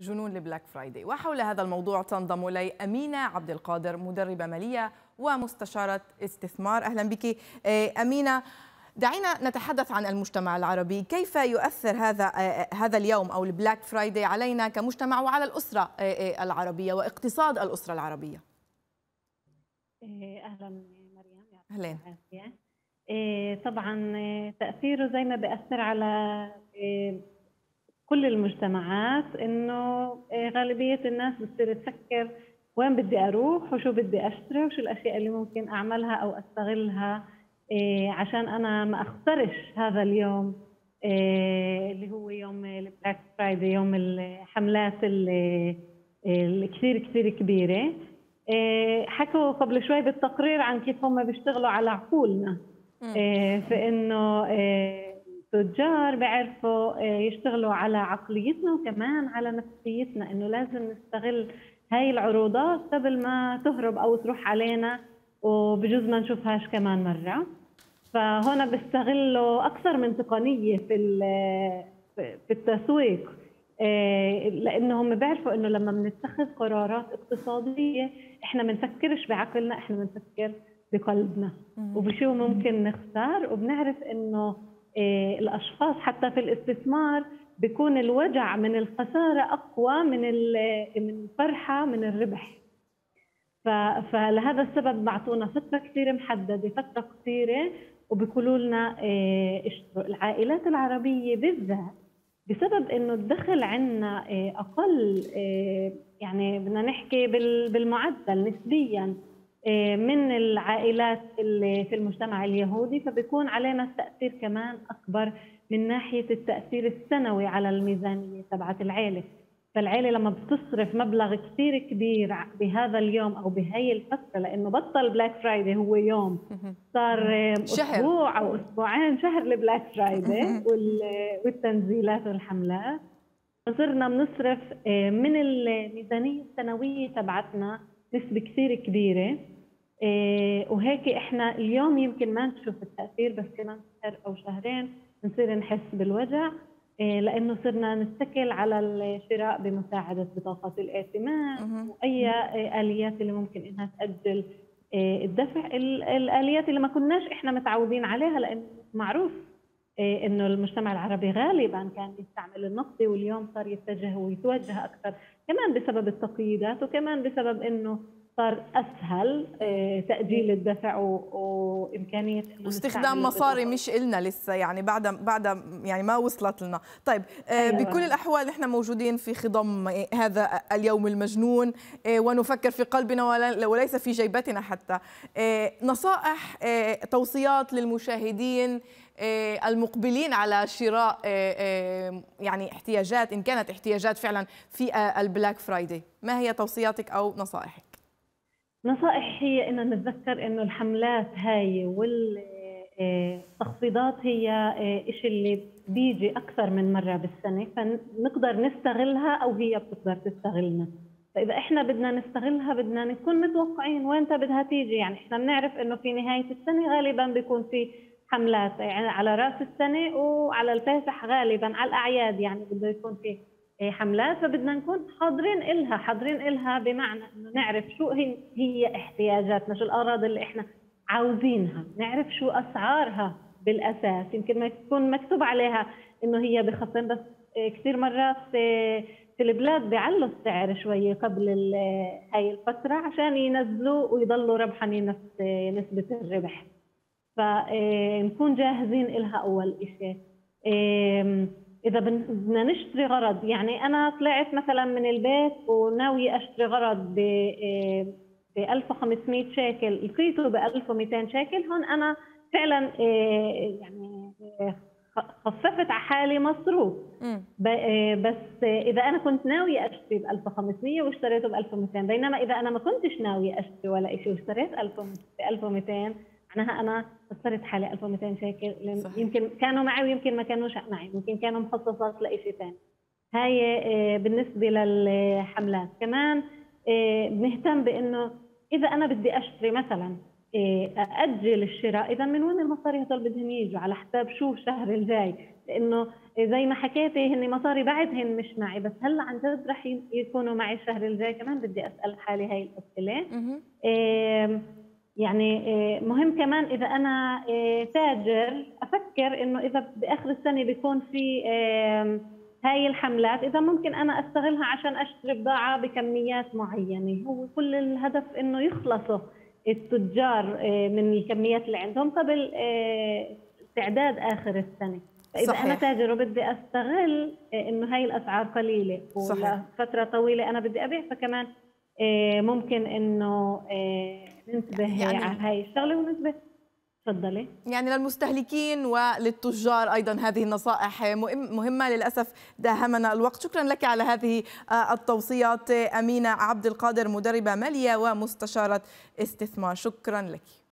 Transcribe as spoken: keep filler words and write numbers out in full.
جنون البلاك فرايداي. وحول هذا الموضوع تنضم إلي أمينة عبد القادر، مدربة مالية ومستشارة استثمار. أهلا بك أمينة. دعينا نتحدث عن المجتمع العربي، كيف يؤثر هذا هذا اليوم أو البلاك فرايداي علينا كمجتمع وعلى الأسرة العربية واقتصاد الأسرة العربية؟ أهلا مريم. أهلين. طبعا تأثيره زي ما بيأثر على كل المجتمعات، انه غالبية الناس بتصير تفكر وين بدي اروح وشو بدي اشتري وشو الاشياء اللي ممكن اعملها او استغلها عشان انا ما اخسرش هذا اليوم اللي هو يوم البلاك فرايداي، يوم الحملات اللي كثير كثير كبيرة. حكوا قبل شوي بالتقرير عن كيف هم بيشتغلوا على عقولنا، في انه التجار بيعرفوا يشتغلوا على عقليتنا وكمان على نفسيتنا، انه لازم نستغل هاي العروضات قبل ما تهرب او تروح علينا وبجوز ما نشوفهاش كمان مرة. فهنا بيستغلوا اكثر من تقنية في في التسويق، لانهم بيعرفوا انه لما بنتخذ قرارات اقتصادية احنا ما بنفكرش بعقلنا، احنا بنفكر بقلبنا وبشو ممكن نخسر. وبنعرف انه الاشخاص حتى في الاستثمار بيكون الوجع من الخساره اقوى من من الفرحه من الربح. فلهذا السبب بعطونا فتره كثير محدده، فتره قصيره، وبيقولوا لنا اشتروا. العائلات العربيه بالذات بسبب انه الدخل عندنا اقل، يعني بدنا نحكي بالمعدل نسبيا من العائلات اللي في المجتمع اليهودي، فبيكون علينا التأثير كمان أكبر من ناحية التأثير السنوي على الميزانية تبعت العائلة. فالعائلة لما بتصرف مبلغ كثير كبير بهذا اليوم أو بهي الفترة، لأنه بطل بلاك فرايداي هو يوم، صار أسبوع أو أسبوعين شهر البلاك فرايداي والتنزيلات والحملات، صرنا بنصرف من الميزانية السنوية تبعتنا نسبة كثير كبيرة. إيه وهيك احنا اليوم يمكن ما نشوف التأثير، بس كمان شهر او شهرين نصير نحس بالوجع، إيه لانه صرنا نتكل على الشراء بمساعدة بطاقات الائتمان واي اليات اللي ممكن انها تأجل إيه الدفع، الاليات اللي ما كناش احنا متعودين عليها، لانه معروف إيه انه المجتمع العربي غالبا كان يستعمل النقدي، واليوم صار يتجه ويتوجه اكثر كمان بسبب التقييدات وكمان بسبب انه صار اسهل تاجيل الدفع وامكانيه واستخدام مصاري مش إلنا لسه، يعني بعد بعد يعني ما وصلت لنا. طيب أيوة. بكل الاحوال نحن موجودين في خضم هذا اليوم المجنون ونفكر في قلبنا وليس في جيبتنا حتى. نصائح، توصيات للمشاهدين المقبلين على شراء يعني احتياجات، إن كانت احتياجات فعلا في البلاك فرايداي، ما هي توصياتك أو نصائحك؟ نصائح هي إن نتذكر إنه الحملات هاي والتخفيضات هي إشي اللي بيجي أكثر من مرة بالسنة، فنقدر نستغلها أو هي بتقدر تستغلنا. فإذا إحنا بدنا نستغلها بدنا نكون متوقعين وين بدها تيجي. يعني إحنا بنعرف إنه في نهاية السنة غالبا بيكون في حملات، يعني على رأس السنة وعلى الفاتح غالبا على الأعياد، يعني بده يكون في حملات، فبدنا نكون حاضرين إلها حاضرين إلها بمعنى إنه نعرف شو هي هي احتياجاتنا، شو الأغراض اللي إحنا عاوزينها، نعرف شو أسعارها بالأساس. يمكن ما يكون مكتوب عليها إنه هي بخصم، بس كثير مرات في البلاد بيعلوا السعر شوية قبل هاي الفترة عشان ينزلوا ويضلوا ربحانين نفس نسبة الربح. فنكون جاهزين إلها أول إشي. إذا بدنا نشتري غرض، يعني أنا طلعت مثلا من البيت وناوية أشتري غرض ب ألف وخمسمئة شيكل، لقيته ب ألف ومئتين شيكل، هون أنا فعلا يعني خففت على حالي مصروف. بس إذا أنا كنت ناوية أشتري ب ألف وخمسمئة واشتريته ب ألف ومئتين، بينما إذا أنا ما كنتش ناوية أشتري ولا إشي واشتريت ب ألف ومئتين، معناها أنا خسرت حالي ألف ومئتين شيكل. يمكن كانوا معي ويمكن ما كانوش معي، يمكن كانوا مخصصات لإشي ثاني. هاي بالنسبة للحملات. كمان بنهتم بإنه إذا أنا بدي أشتري مثلا أأجل الشراء، إذا من وين المصاري هدول بدهم يجوا؟ على حساب شو الشهر الجاي؟ لأنه زي ما حكيتي هن مصاري بعدهن مش معي، بس هلا عن جد رح يكونوا معي الشهر الجاي كمان. بدي أسأل حالي هاي الأسئلة. يعني مهم كمان إذا أنا تاجر أفكر إنه إذا بآخر السنة بيكون في هاي الحملات، إذا ممكن أنا أستغلها عشان أشتري بضاعة بكميات معينة. هو كل الهدف إنه يخلصوا التجار من الكميات اللي عندهم قبل استعداد آخر السنة. فإذا صحيح. أنا تاجر وبدي أستغل إنه هاي الأسعار قليلة وفترة طويلة أنا بدي أبيع، فكمان ممكن إنه ننتبه يعني على هاي الشغلة وننتبه. تفضلي. يعني للمستهلكين وللتجار أيضا هذه النصائح مهمة. للأسف داهمنا الوقت. شكرا لك على هذه التوصيات أمينة عبد القادر، مدربة مالية ومستشارة استثمار. شكرا لك.